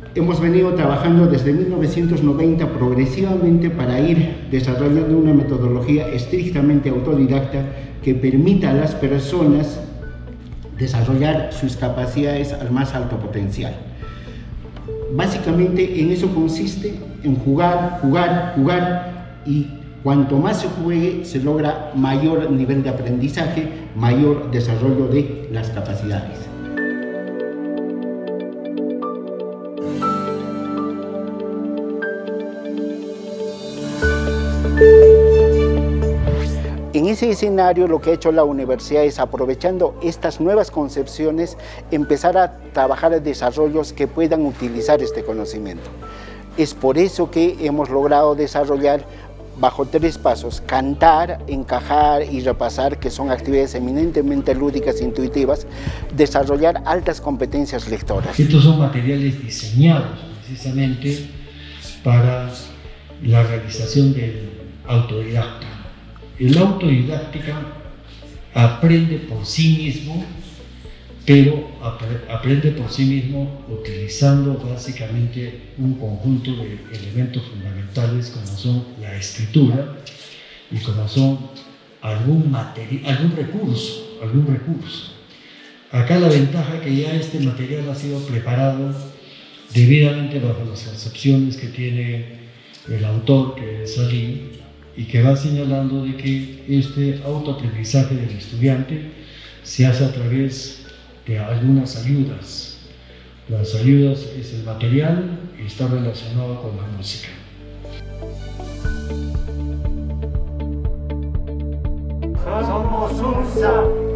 Hemos venido trabajando desde 1990 progresivamente para ir desarrollando una metodología estrictamente autodidacta que permita a las personas desarrollar sus capacidades al más alto potencial. Básicamente en eso consiste en jugar, y cuanto más se juegue se logra mayor nivel de aprendizaje, mayor desarrollo de las capacidades. En ese escenario lo que ha hecho la universidad es, aprovechando estas nuevas concepciones, empezar a trabajar en desarrollos que puedan utilizar este conocimiento. Es por eso que hemos logrado desarrollar bajo 3 pasos: cantar, encajar y repasar, que son actividades eminentemente lúdicas e intuitivas; desarrollar altas competencias lectoras. Estos son materiales diseñados precisamente para la realización del autodidacta. El autodidáctica aprende por sí mismo, pero aprende por sí mismo utilizando básicamente un conjunto de elementos fundamentales, como son la escritura y como son algún recurso. Acá la ventaja es que ya este material ha sido preparado debidamente bajo las concepciones que tiene el autor, que es Ali, y que va señalando de que este autoaprendizaje del estudiante se hace a través de algunas ayudas. Las ayudas es el material y está relacionado con la música. Somos un